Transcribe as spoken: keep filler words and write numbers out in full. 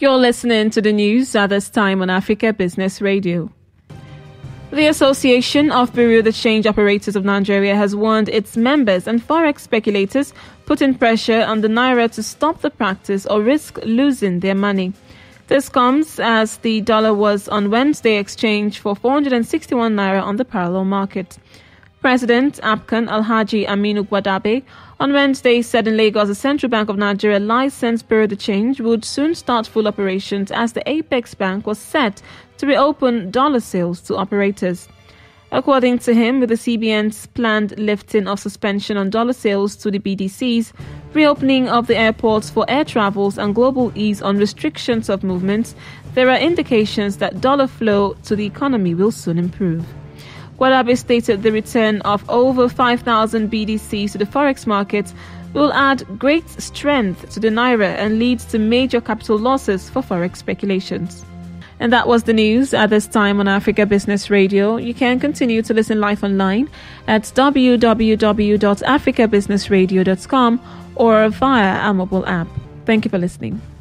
You're listening to the news at this time on Africa Business Radio. The Association of Bureaux de Change Operators of Nigeria has warned its members and forex speculators putting pressure on the naira to stop the practice or risk losing their money. This comes as the dollar was on Wednesday exchanged for four hundred sixty-one naira on the parallel market. President APCAN Alhaji Aminu Gwadabe on Wednesday said in Lagos the Central Bank of Nigeria licensed Bureau de Change would soon start full operations as the Apex Bank was set to reopen dollar sales to operators. According to him, with the C B N's planned lifting of suspension on dollar sales to the B D Cs, reopening of the airports for air travels and global ease on restrictions of movements, there are indications that dollar flow to the economy will soon improve. Gwadabe stated the return of over five thousand B D Cs to the forex market will add great strength to the naira and leads to major capital losses for forex speculations. And that was the news at this time on Africa Business Radio. You can continue to listen live online at w w w dot africa business radio dot com or via our mobile app. Thank you for listening.